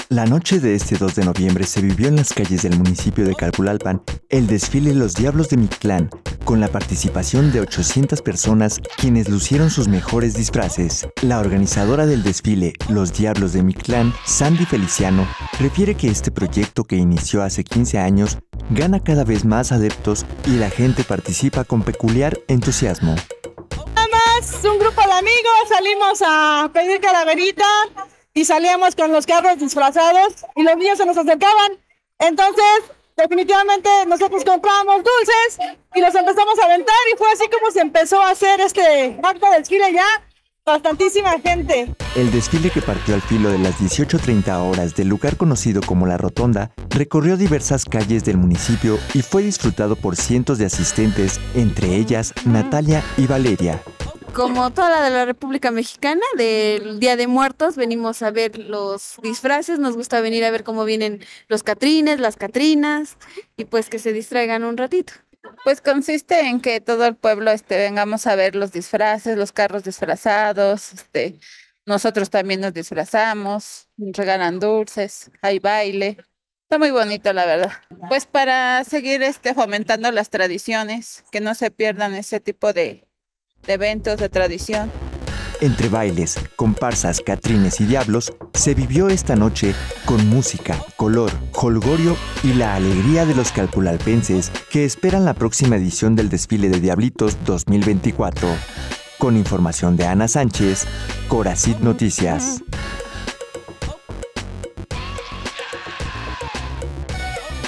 La noche de este 2 de noviembre se vivió en las calles del municipio de Calpulalpan el desfile Los Diablos de Mictlán, con la participación de 800 personas quienes lucieron sus mejores disfraces. La organizadora del desfile Los Diablos de Mictlán, Sandy Feliciano, refiere que este proyecto que inició hace 15 años gana cada vez más adeptos y la gente participa con peculiar entusiasmo. Un grupo de amigos salimos a pedir calaverita y salíamos con los carros disfrazados y los niños se nos acercaban. Entonces, definitivamente nosotros compramos dulces y los empezamos a aventar y fue así como se empezó a hacer este acto de desfile ya. Bastantísima gente. El desfile, que partió al filo de las 18:30 horas del lugar conocido como La Rotonda, recorrió diversas calles del municipio y fue disfrutado por cientos de asistentes, entre ellas Natalia y Valeria. Como toda la de la República Mexicana, del Día de Muertos, venimos a ver los disfraces, nos gusta venir a ver cómo vienen los catrines, las catrinas, y pues que se distraigan un ratito. Pues consiste en que todo el pueblo vengamos a ver los disfraces, los carros disfrazados, nosotros también nos disfrazamos, nos regalan dulces, hay baile. Está muy bonito, la verdad. Pues para seguir fomentando las tradiciones, que no se pierdan ese tipo de eventos de tradición. Entre bailes, comparsas, catrines y diablos, se vivió esta noche con música, color, jolgorio y la alegría de los calpulalpenses que esperan la próxima edición del desfile de Diablitos 2024. Con información de Ana Sánchez, Coracit Noticias.